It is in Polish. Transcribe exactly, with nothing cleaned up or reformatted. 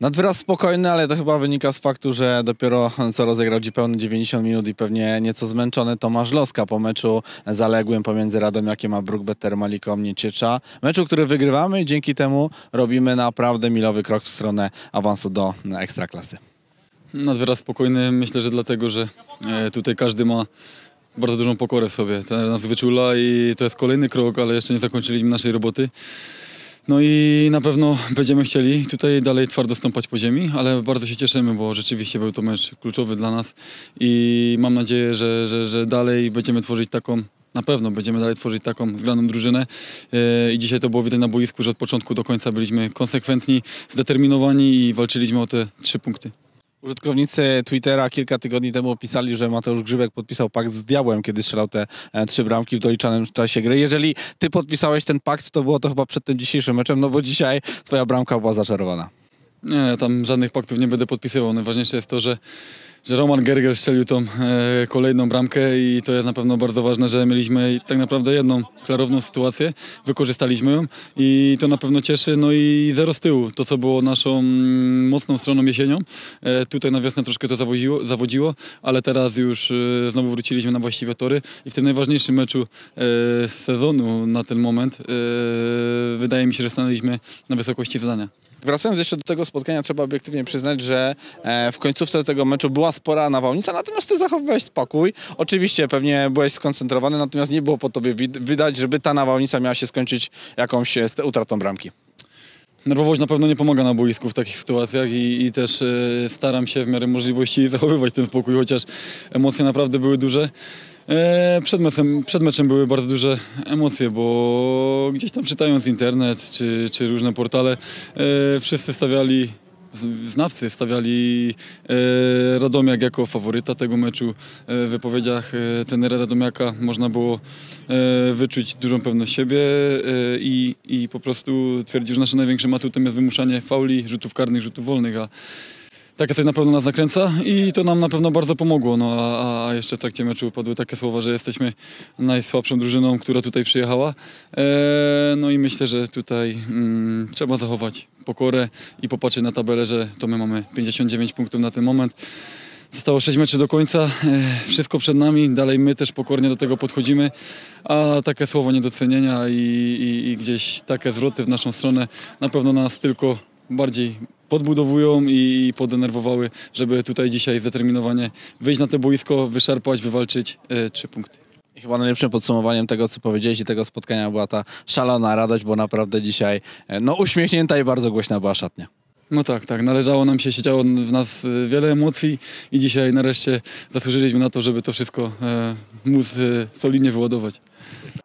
Nad wyraz spokojny, ale to chyba wynika z faktu, że dopiero co rozegrał Ci pełne dziewięćdziesiąt minut i pewnie nieco zmęczony Tomasz Loska po meczu zaległym pomiędzy Radomiakiem a Brookbetter Maliką Nieciecza. Meczu, który wygrywamy i dzięki temu robimy naprawdę milowy krok w stronę awansu do Ekstraklasy. Nad wyraz spokojny, myślę, że dlatego, że tutaj każdy ma bardzo dużą pokorę w sobie. Trener nas wyczula i to jest kolejny krok, ale jeszcze nie zakończyliśmy naszej roboty. No i na pewno będziemy chcieli tutaj dalej twardo stąpać po ziemi, ale bardzo się cieszymy, bo rzeczywiście był to mecz kluczowy dla nas i mam nadzieję, że, że, że dalej będziemy tworzyć taką, na pewno będziemy dalej tworzyć taką zgraną drużynę i dzisiaj to było widać na boisku, że od początku do końca byliśmy konsekwentni, zdeterminowani i walczyliśmy o te trzy punkty. Użytkownicy Twittera kilka tygodni temu opisali, że Mateusz Grzybek podpisał pakt z diabłem, kiedy strzelał te e, trzy bramki w doliczanym czasie gry. Jeżeli ty podpisałeś ten pakt, to było to chyba przed tym dzisiejszym meczem, no bo dzisiaj twoja bramka była zaczarowana. Nie, ja tam żadnych paktów nie będę podpisywał. Najważniejsze jest to, że, że Roman Gergel strzelił tą e, kolejną bramkę i to jest na pewno bardzo ważne, że mieliśmy tak naprawdę jedną klarowną sytuację, wykorzystaliśmy ją i to na pewno cieszy. No i zero z tyłu, to co było naszą mm, mocną stroną jesienią. E, tutaj na wiosnę troszkę to zawodziło, zawodziło ale teraz już e, znowu wróciliśmy na właściwe tory i w tym najważniejszym meczu e, z sezonu na ten moment e, wydaje mi się, że stanęliśmy na wysokości zadania. Wracając jeszcze do tego spotkania, trzeba obiektywnie przyznać, że w końcówce tego meczu była spora nawałnica, natomiast ty zachowywałeś spokój. Oczywiście pewnie byłeś skoncentrowany, natomiast nie było po tobie widać, żeby ta nawałnica miała się skończyć jakąś utratą bramki. Nerwowość na pewno nie pomaga na boisku w takich sytuacjach i, i też e, staram się w miarę możliwości zachowywać ten spokój, chociaż emocje naprawdę były duże. E, przed, meczem, przed meczem były bardzo duże emocje, bo gdzieś tam czytając internet czy, czy różne portale, e, wszyscy stawiali, znawcy stawiali e, Radomiak jako faworyta tego meczu. E, w wypowiedziach e, trenera Radomiaka można było e, wyczuć dużą pewność siebie e, i, i po prostu twierdził, że naszym największym atutem jest wymuszanie fauli, rzutów karnych, rzutów wolnych. A takie coś na pewno nas nakręca i to nam na pewno bardzo pomogło. No, a, a jeszcze w trakcie meczu padły takie słowa, że jesteśmy najsłabszą drużyną, która tutaj przyjechała. E, no i myślę, że tutaj mm, trzeba zachować pokorę i popatrzeć na tabelę, że to my mamy pięćdziesiąt dziewięć punktów na ten moment. Zostało sześć meczy do końca, e, wszystko przed nami, dalej my też pokornie do tego podchodzimy, a takie słowo niedocenienia i, i, i gdzieś takie zwroty w naszą stronę na pewno nas tylko bardziej podbudowują i podenerwowały, żeby tutaj dzisiaj zdeterminowanie wyjść na to boisko, wyszarpać, wywalczyć e, trzy punkty. I chyba najlepszym podsumowaniem tego, co powiedziałeś i tego spotkania była ta szalona radość, bo naprawdę dzisiaj no, uśmiechnięta i bardzo głośna była szatnia. No tak, tak. Należało nam się, siedziało w nas wiele emocji i dzisiaj nareszcie zasłużyliśmy na to, żeby to wszystko e, móc e, solidnie wyładować.